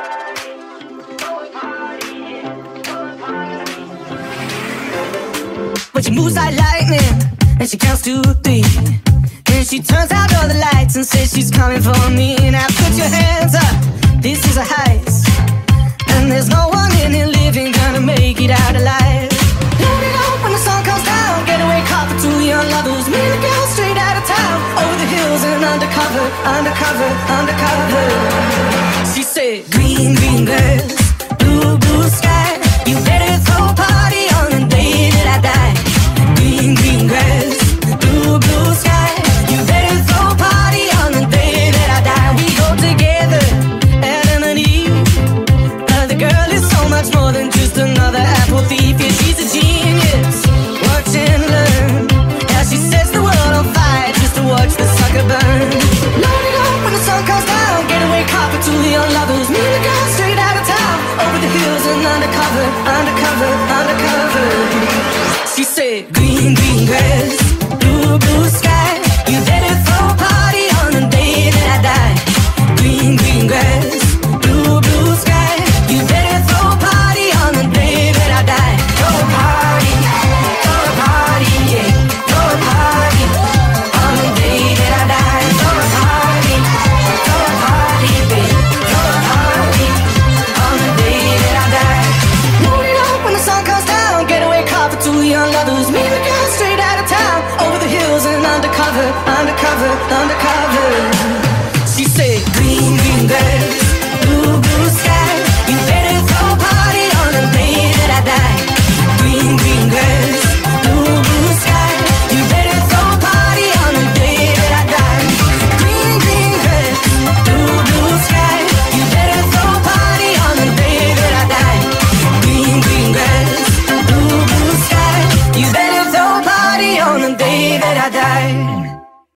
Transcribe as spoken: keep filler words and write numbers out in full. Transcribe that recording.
But she moves like lightning, and she counts to three. Then she turns out all the lights and says she's coming for me. Now put your hands up, this is a heist, and there's no one in here living gonna make it out alive. Load it up when the sun comes down, getaway car for two young lovers. Me and the girl straight out of town, over the hills and undercover, undercover, undercover. She said, green, green grass, blue, blue sky. You better throw a party on the day that I die. Green, green grass, blue, blue sky. You better throw a party on the day that I die. We go together, Adam and Eve. Uh, the girl is so much more than just another apple thief. Yeah, she's a genius, watch and learn. How she sets the world on fire just to watch the sucker burn. Load it up when the sun comes down, getaway car for two young lovers. Me and the girl straight out of town, over the hills and undercover, undercover, undercover. She said, green, green grass, blue, blue sky. You better throw a party on the day that I die. Green, green grass, blue, blue sky. You better throw a party on the day that I die. Throw a party, throw a party, yeah. Throw a party on the day that I die. Throw a party, throw a party, babe. Throw a party on the day that I die. Load it up when the sun comes down, getaway car for two young lovers. Me and the girl straight out of town, over the hills and undercover, undercover, undercover. She said, green, green grass, blue, blue sky. You better throw a party on the day that I die. Green, green grass, blue, blue sky. You better throw a party on the day that I die. Green, green grass, blue, blue sky. You better throw a party on the day that I die. Green, green grass, blue, blue sky. You better throw a party on the day that I die.